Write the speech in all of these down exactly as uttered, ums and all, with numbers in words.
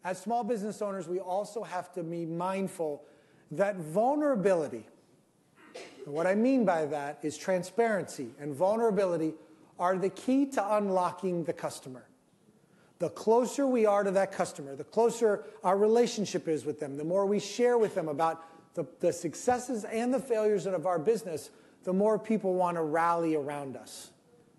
As small business owners, we also have to be mindful that vulnerability, and what I mean by that is transparency and vulnerability are the key to unlocking the customer. The closer we are to that customer, the closer our relationship is with them, the more we share with them about the, the successes and the failures of our business, the more people want to rally around us.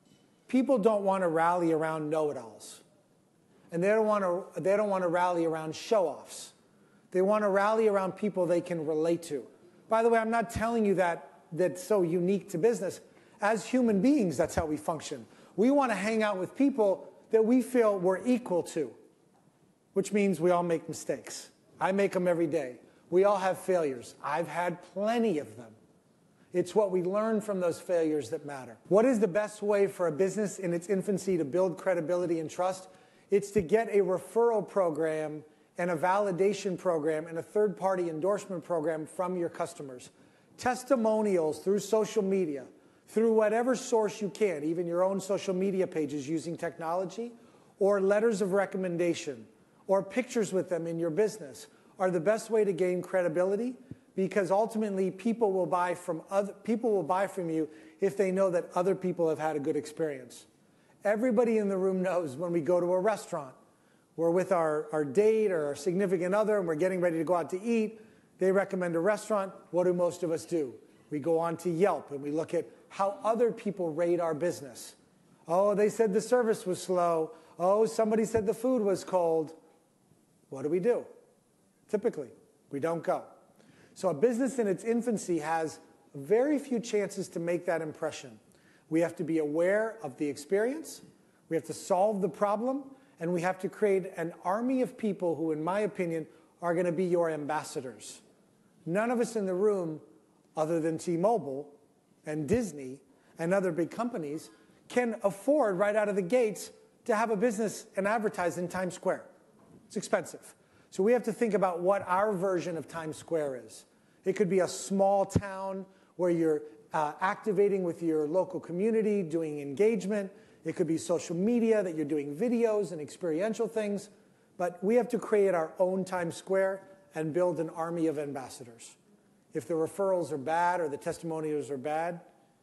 People don't want to rally around know-it-alls. And they don't want to, they don't want to rally around show-offs. They want to rally around people they can relate to. By the way, I'm not telling you that that's so unique to business. As human beings, that's how we function. We want to hang out with people that we feel we're equal to, which means we all make mistakes. I make them every day. We all have failures. I've had plenty of them. It's what we learn from those failures that matter. What is the best way for a business in its infancy to build credibility and trust? It's to get a referral program and a validation program and a third-party endorsement program from your customers. Testimonials through social media, through whatever source you can, even your own social media pages using technology, or letters of recommendation, or pictures with them in your business, are the best way to gain credibility, because ultimately people will buy from other people will buy from you if they know that other people have had a good experience. Everybody in the room knows when we go to a restaurant, we're with our, our date or our significant other and we're getting ready to go out to eat, they recommend a restaurant, what do most of us do? We go on to Yelp and we look at how other people rate our business. Oh, they said the service was slow. Oh, somebody said the food was cold. What do we do? Typically, we don't go. So a business in its infancy has very few chances to make that impression. We have to be aware of the experience, we have to solve the problem, and we have to create an army of people who, in my opinion, are going to be your ambassadors. None of us in the room, other than T-Mobile and Disney and other big companies, can afford right out of the gates to have a business and advertise in Times Square. It's expensive. So we have to think about what our version of Times Square is. It could be a small town where you're uh, activating with your local community, doing engagement. It could be social media, that you're doing videos and experiential things. But we have to create our own Times Square and build an army of ambassadors. If the referrals are bad or the testimonials are bad,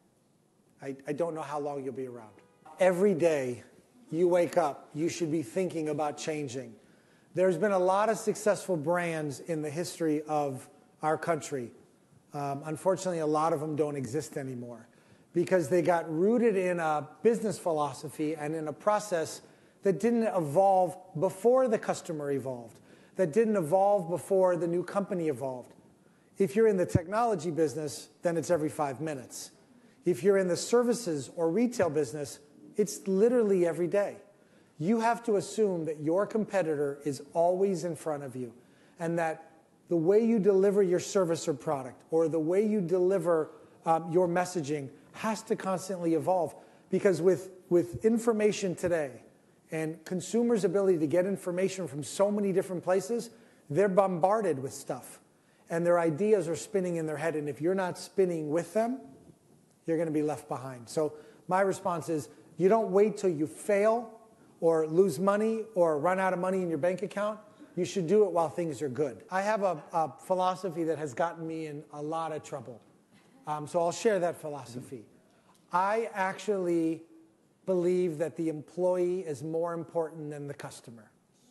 I, I don't know how long you'll be around. Every day you wake up, you should be thinking about changing. There's been a lot of successful brands in the history of our country. Um, unfortunately, a lot of them don't exist anymore because they got rooted in a business philosophy and in a process that didn't evolve before the customer evolved, that didn't evolve before the new company evolved. If you're in the technology business, then it's every five minutes. If you're in the services or retail business, it's literally every day. You have to assume that your competitor is always in front of you and that the way you deliver your service or product or the way you deliver um, your messaging has to constantly evolve, because with, with information today and consumers' ability to get information from so many different places, they're bombarded with stuff and their ideas are spinning in their head, and if you're not spinning with them, you're going to be left behind. So my response is, you don't wait till you fail or lose money or run out of money in your bank account. You should do it while things are good. I have a, a philosophy that has gotten me in a lot of trouble. Um, so I'll share that philosophy. I actually believe that the employee is more important than the customer.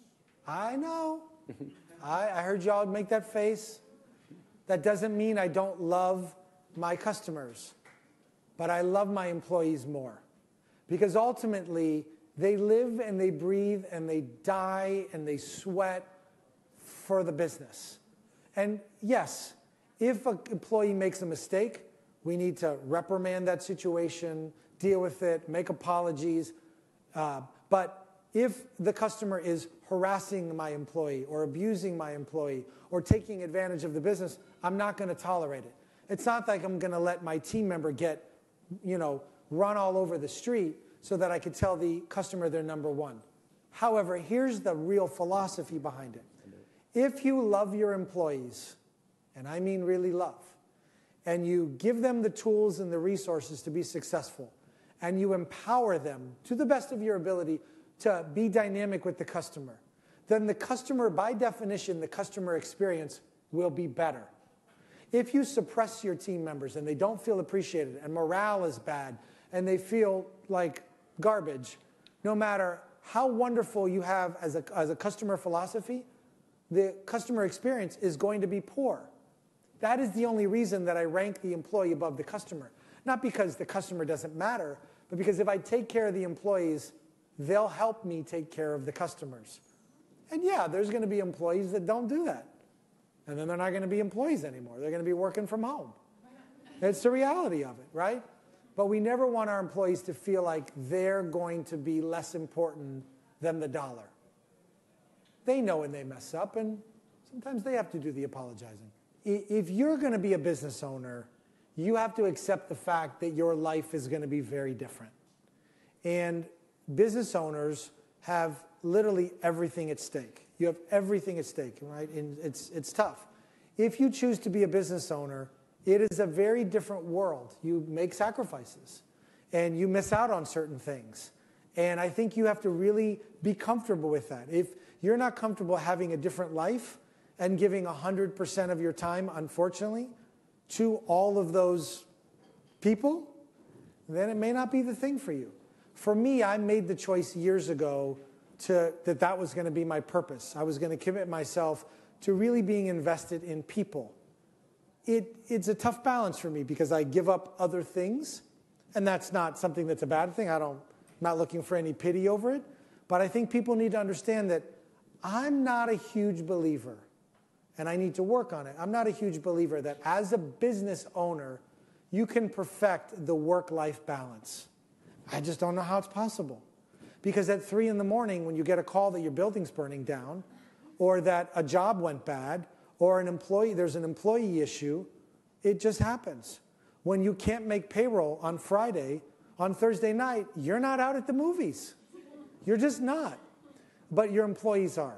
I know. I, I heard y'all make that face. That doesn't mean I don't love my customers, but I love my employees more. Because ultimately, they live and they breathe and they die and they sweat for the business. And yes, if an employee makes a mistake, we need to reprimand that situation, deal with it, make apologies. Uh, but if the customer is harassing my employee or abusing my employee or taking advantage of the business, I'm not going to tolerate it. It's not like I'm going to let my team member get, you know, run all over the street so that I could tell the customer they're number one. However, here's the real philosophy behind it. If you love your employees, and I mean really love, and you give them the tools and the resources to be successful, and you empower them to the best of your ability to be dynamic with the customer, then the customer, by definition, the customer experience will be better. If you suppress your team members and they don't feel appreciated and morale is bad and they feel like garbage, no matter how wonderful you have as a, as a customer philosophy, the customer experience is going to be poor. That is the only reason that I rank the employee above the customer. Not because the customer doesn't matter, but because if I take care of the employees, they'll help me take care of the customers. And yeah, there's going to be employees that don't do that. And then they're not going to be employees anymore. They're going to be working from home. It's the reality of it, right? But we never want our employees to feel like they're going to be less important than the dollar. They know when they mess up, and sometimes they have to do the apologizing. If you're going to be a business owner, you have to accept the fact that your life is going to be very different. And business owners have literally everything at stake. You have everything at stake, right? And it's, it's tough. If you choose to be a business owner, it is a very different world. You make sacrifices, and you miss out on certain things. And I think you have to really be comfortable with that. If you're not comfortable having a different life and giving one hundred percent of your time, unfortunately, to all of those people, then it may not be the thing for you. For me, I made the choice years ago to, that that was going to be my purpose. I was going to commit myself to really being invested in people. It, it's a tough balance for me because I give up other things, and that's not something that's a bad thing. I don't, I'm not looking for any pity over it, but I think people need to understand that I'm not a huge believer, and I need to work on it. I'm not a huge believer that as a business owner, you can perfect the work-life balance. I just don't know how it's possible. Because at three in the morning, when you get a call that your building's burning down, or that a job went bad, or an employee, there's an employee issue, it just happens. When you can't make payroll on Friday, on Thursday night, you're not out at the movies. You're just not. But your employees are.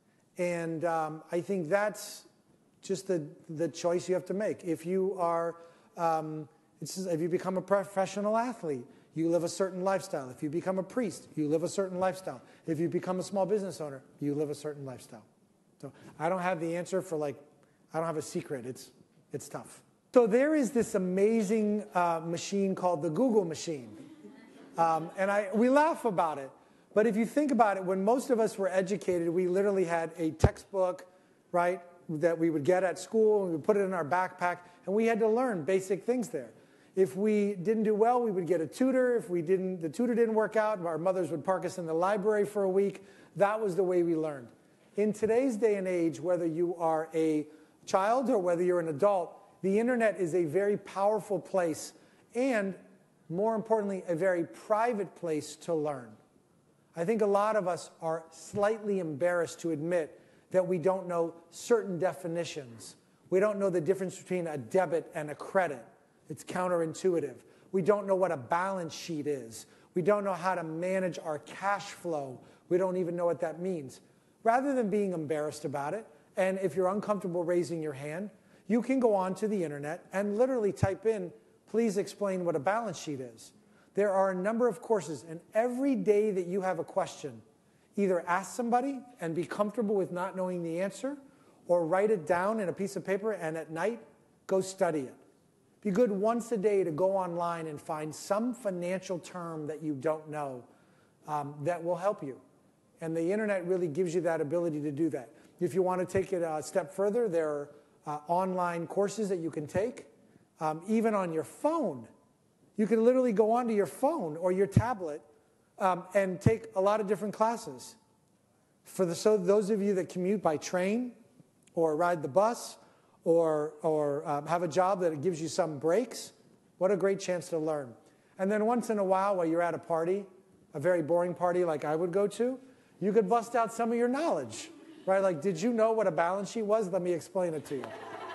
And um, I think that's just the, the choice you have to make. If you are, um, it's, if you become a professional athlete, you live a certain lifestyle. If you become a priest, you live a certain lifestyle. If you become a small business owner, you live a certain lifestyle. So I don't have the answer for like, I don't have a secret. It's, it's tough. So there is this amazing uh, machine called the Google machine. Um, and I, we laugh about it. But if you think about it, when most of us were educated, we literally had a textbook, right, that we would get at school, and we would put it in our backpack, and we had to learn basic things there. If we didn't do well, we would get a tutor. If we didn't, the tutor didn't work out, our mothers would park us in the library for a week. That was the way we learned. In today's day and age, whether you are a child or whether you're an adult, the internet is a very powerful place and, more importantly, a very private place to learn. I think a lot of us are slightly embarrassed to admit that we don't know certain definitions. We don't know the difference between a debit and a credit. It's counterintuitive. We don't know what a balance sheet is. We don't know how to manage our cash flow. We don't even know what that means. Rather than being embarrassed about it, and if you're uncomfortable raising your hand, you can go onto the internet and literally type in, please explain what a balance sheet is. There are a number of courses, and every day that you have a question, either ask somebody and be comfortable with not knowing the answer, or write it down in a piece of paper, and at night, go study it. Be good once a day to go online and find some financial term that you don't know um, that will help you. And the internet really gives you that ability to do that. If you want to take it a step further, there are uh, online courses that you can take, um, even on your phone. You can literally go onto your phone or your tablet um, and take a lot of different classes. For the, so those of you that commute by train or ride the bus, or, or um, have a job that gives you some breaks, what a great chance to learn. And then once in a while, while you're at a party, a very boring party like I would go to, you could bust out some of your knowledge, right? Like, did you know what a balance sheet was? Let me explain it to you.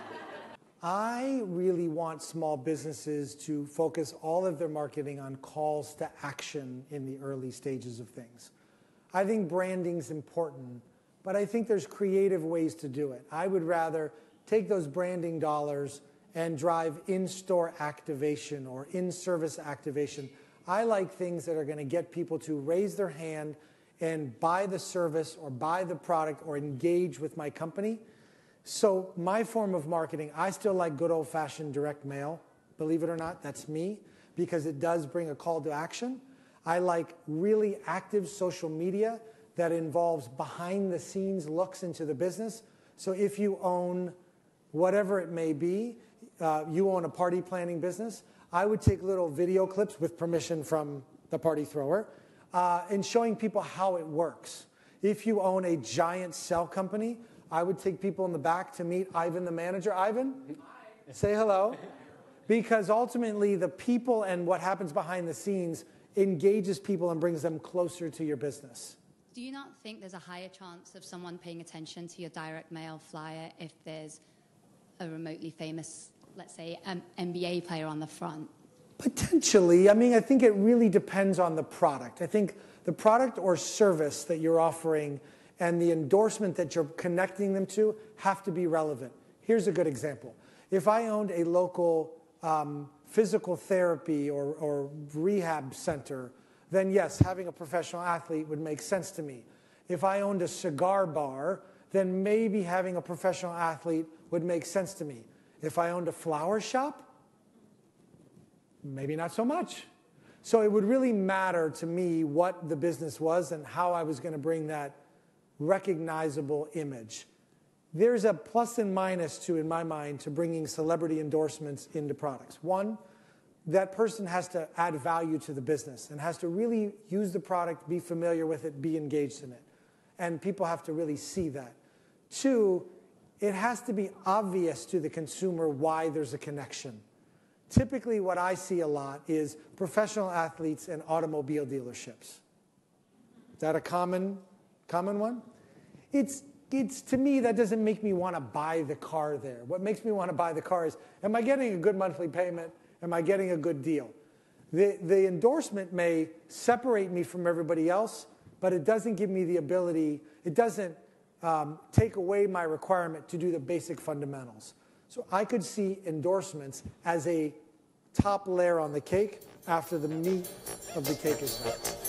I really want small businesses to focus all of their marketing on calls to action in the early stages of things. I think branding's important, but I think there's creative ways to do it. I would rather take those branding dollars and drive in-store activation or in-service activation. I like things that are going to get people to raise their hand and buy the service or buy the product or engage with my company. So my form of marketing, I still like good old-fashioned direct mail. Believe it or not, that's me, because it does bring a call to action. I like really active social media that involves behind-the-scenes looks into the business. So if you own whatever it may be, uh, you own a party planning business, I would take little video clips with permission from the party thrower uh, and showing people how it works. If you own a giant cell company, I would take people in the back to meet Ivan, the manager. Ivan, hi. Say hello. Because ultimately, the people and what happens behind the scenes engages people and brings them closer to your business. Do you not think there's a higher chance of someone paying attention to your direct mail flyer if there's a remotely famous, let's say, um, N B A player on the front? Potentially. I mean, I think it really depends on the product. I think the product or service that you're offering and the endorsement that you're connecting them to have to be relevant. Here's a good example. If I owned a local um, physical therapy or, or rehab center, then yes, having a professional athlete would make sense to me. If I owned a cigar bar, then maybe having a professional athlete would make sense to me. If I owned a flower shop, maybe not so much. So it would really matter to me what the business was and how I was going to bring that recognizable image. There's a plus and minus to, in my mind, to bringing celebrity endorsements into products. One, that person has to add value to the business and has to really use the product, be familiar with it, be engaged in it. And people have to really see that. Two, it has to be obvious to the consumer why there's a connection. Typically, what I see a lot is professional athletes and automobile dealerships. Is that a common, common one? It's, it's, to me, that doesn't make me want to buy the car there. What makes me want to buy the car is, am I getting a good monthly payment? Am I getting a good deal? The, the endorsement may separate me from everybody else, but it doesn't give me the ability, it doesn't um, take away my requirement to do the basic fundamentals. So I could see endorsements as a top layer on the cake after the meat of the cake is done.